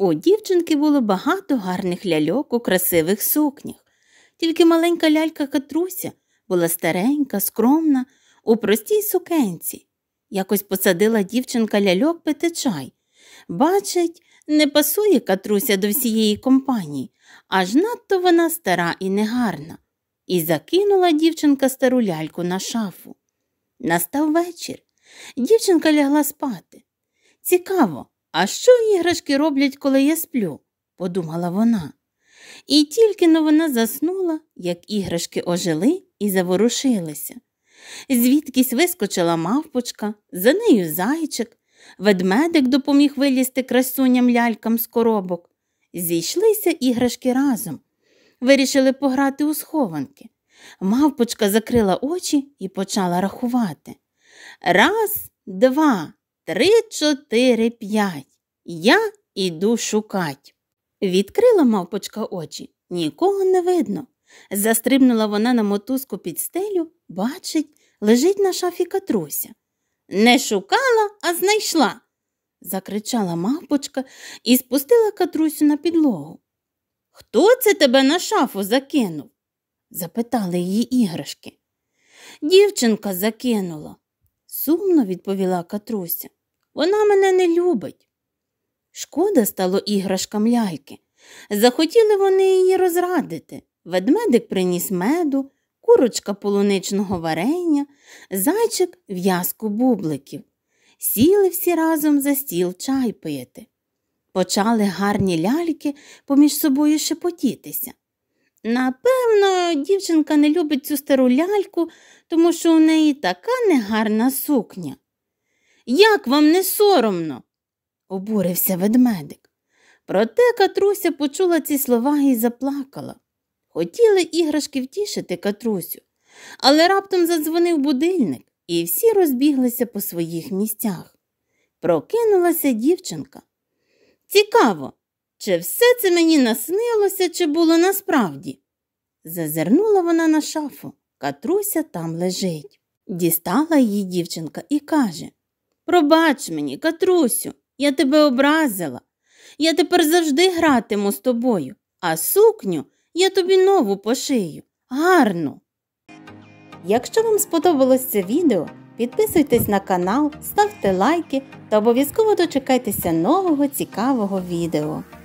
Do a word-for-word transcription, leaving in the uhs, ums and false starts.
У дівчинки було багато гарних ляльок у красивих сукнях. Тільки маленька лялька Катруся була старенька, скромна, у простій сукенці. Якось посадила дівчинка ляльок пити чай. Бачить, не пасує Катруся до всієї компанії, аж надто вона стара і негарна. І закинула дівчинка стару ляльку на шафу. Настав вечір. Дівчинка лягла спати. «Цікаво, а що іграшки роблять, коли я сплю?» – подумала вона. І тільки-но вона заснула, як іграшки ожили і заворушилися. Звідкись вискочила мавпочка, за нею зайчик, ведмедик допоміг вилізти красуням-лялькам з коробок. Зійшлися іграшки разом. Вирішили пограти у схованки. Мавпочка закрила очі і почала рахувати. Раз, два, три, чотири, п'ять. Я іду шукать. Відкрила мавпочка очі. Нікого не видно. Застрибнула вона на мотузку під стелю, бачить, лежить на шафі Катруся. «Не шукала, а знайшла!» – закричала мавпочка і спустила Катрусю на підлогу. «Хто це тебе на шафу закинув?» – запитали її іграшки. «Дівчинка закинула», – сумно відповіла Катруся. «Вона мене не любить». Шкода стало іграшкам ляльки. Захотіли вони її розрадити. Ведмедик приніс меду, курочка полуничного варення, зайчик в'язку бубликів. Сіли всі разом за стіл чай пити. Почали гарні ляльки поміж собою шепотітися. Напевно, дівчинка не любить цю стару ляльку, тому що у неї така негарна сукня. «Як вам не соромно?» – обурився ведмедик. Проте Катруся почула ці слова і заплакала. Хотіли іграшки втішити Катрусю, але раптом задзвонив будильник, і всі розбіглися по своїх місцях. Прокинулася дівчинка. «Цікаво, чи все це мені наснилося, чи було насправді?» Зазирнула вона на шафу. Катруся там лежить. Дістала її дівчинка і каже: «Пробач мені, Катрусю, я тебе образила. Я тепер завжди гратиму з тобою, а сукню я тобі нову пошию, гарну». Якщо вам сподобалось це відео, підписуйтесь на канал, ставте лайки та обов'язково дочекайтеся нового цікавого відео.